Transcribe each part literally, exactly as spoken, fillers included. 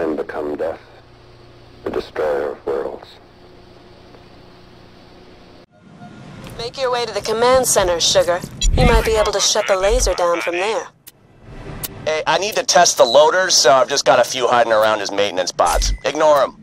am become death, the destroyer of worlds. Make your way to the command center, Sugar. You might be able to shut the laser down from there. Hey, I need to test the loaders, so I've just got a few hiding around as maintenance bots. Ignore them.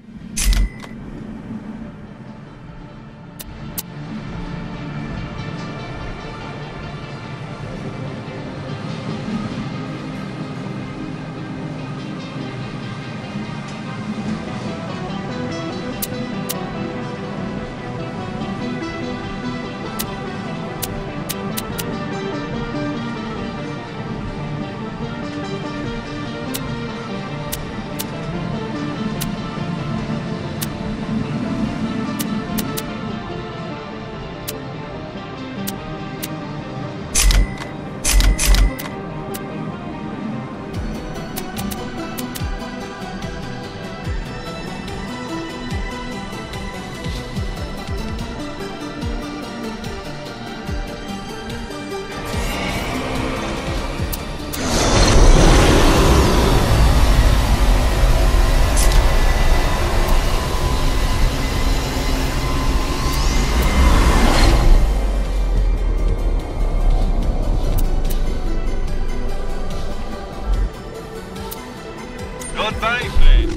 Goodbye, friend.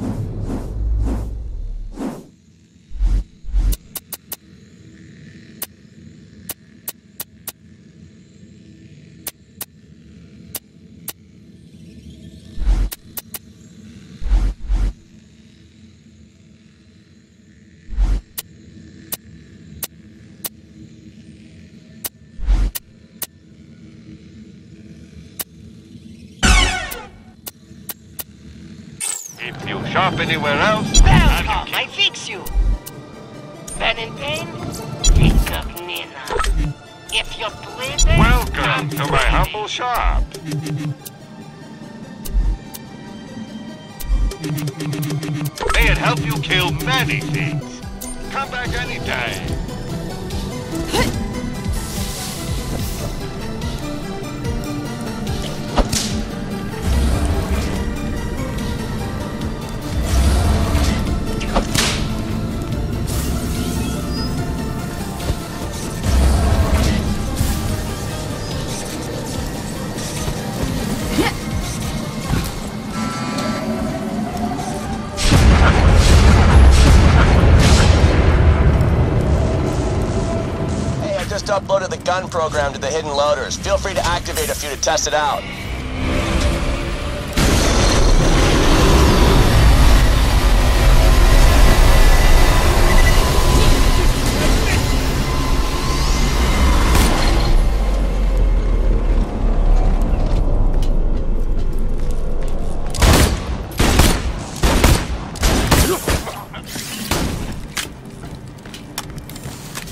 If you shop anywhere else, welcome, I fix you. Been in pain? Incognina. If you're bleeding, welcome to my humble shop. May it help you kill many things. Come back anytime. Just uploaded the gun program to the hidden loaders. Feel free to activate a few to test it out.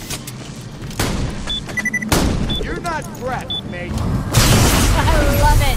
Brett, mate. I love it.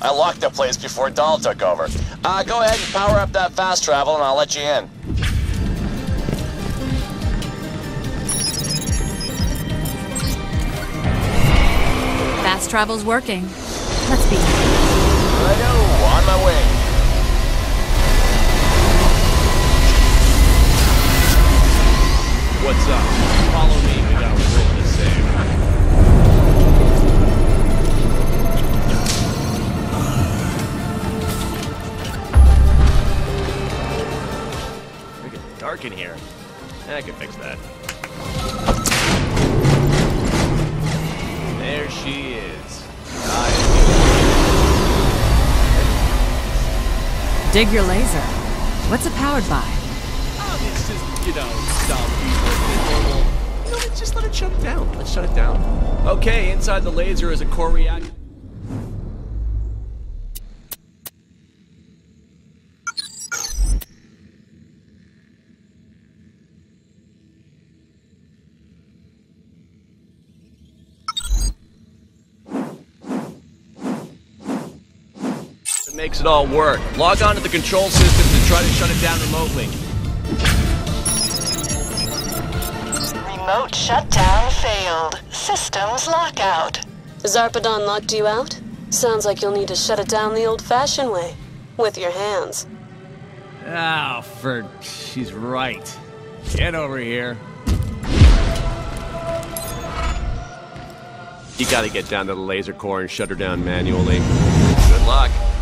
I locked the place before Dahl took over. Uh, go ahead and power up that fast travel and I'll let you in. Fast travel's working. Let's be. I know, on my way. What's up? Follow me, we got a world to save. It's getting dark in here. I can fix that. There she is. Dig your laser. What's it powered by? Oh, it's just, you know, stop people. Normal. You know, let's just let it shut it down. Let's shut it down. Okay, inside the laser is a core reactor. It makes it all work. Log on to the control systems and try to shut it down remotely. Remote shutdown failed. Systems lockout. Zarpedon locked you out? Sounds like you'll need to shut it down the old-fashioned way. With your hands. Oh, for... she's right. Get over here. You gotta get down to the laser core and shut her down manually. Good luck.